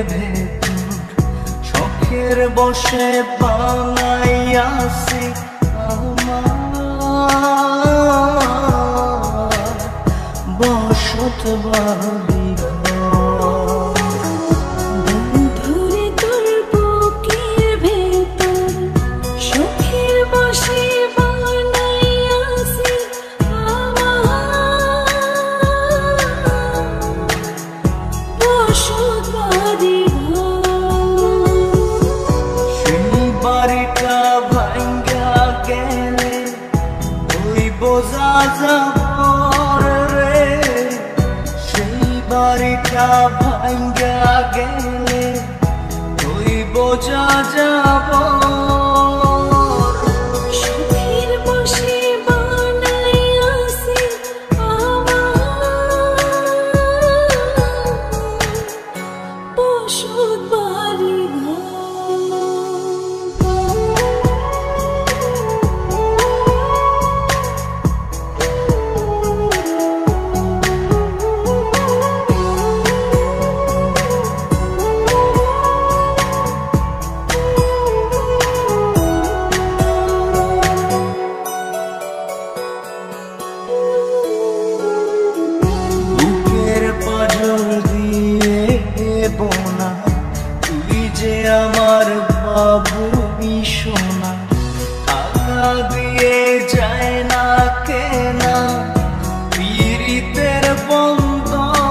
ভেতর শখের বসে বানাইয়াছি আমার বসত বাড়ি। সেই বাড়িটা ভাঙ্গা গেলে তুই বোঝা যাব। শখের বসে বানাইয়াছি আমার বসত বাড়ি। তুই যে আমার বাবু সোনা, টাকা দিয়ে যায় না কেনা পীড়িতের বন্ধ।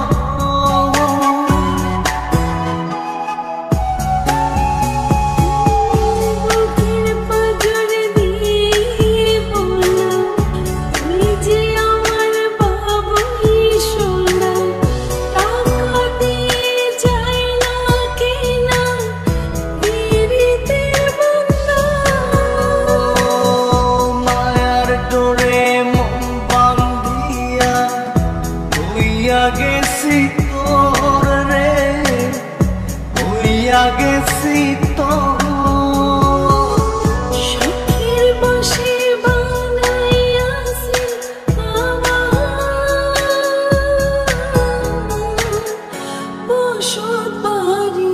গেছি তোর রে হইয়া গেছি তোর। শখের বসে বানাইয়াছি আমার বসত বাড়ি।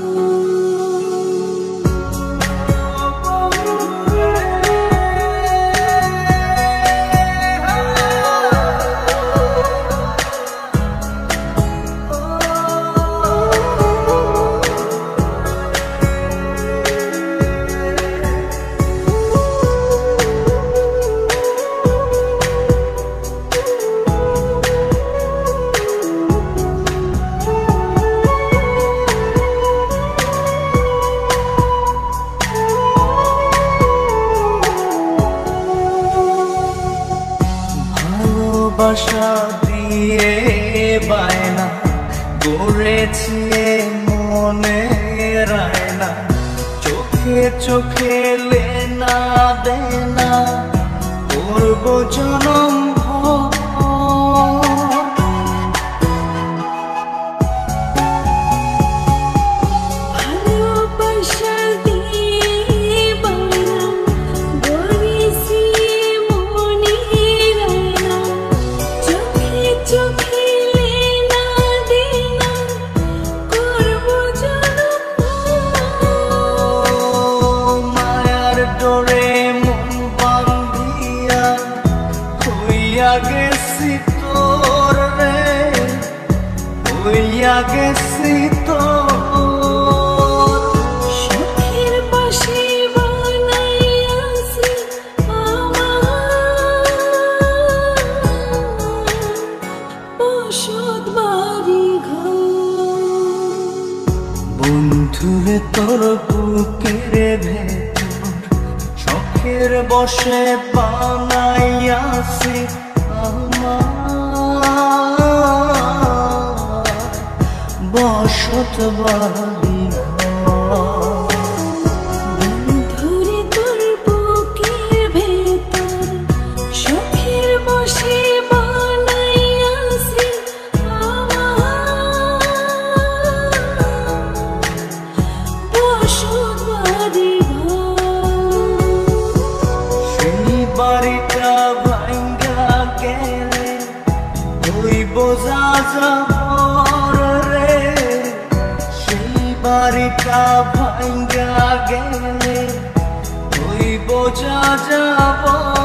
ভালোবাসা দিয়ে বায়না করেছি মনে রায়না, চোখে চোখে লেনা দেনা করব জনম গেছি তোর রে হইয়া গেছি তোর। শখের বসে বানাইয়াছি আমার বসত বাড়ি ঘর। বন্ধুরে তোর বুকের ভেতর শখের বসে বানাইয়াছি বসত বাড়ি। বন্ধুরে তোর বুকের ভেতর শখের বসে বানাইয়াছি আমার বসত বাড়ি। সেই বাড়িটা ভাঙ্গা গেলে তুই বোঝা যাব রে, সেই বাড়িটা ভাঙ্গা গেলে ওই বোঝা যাব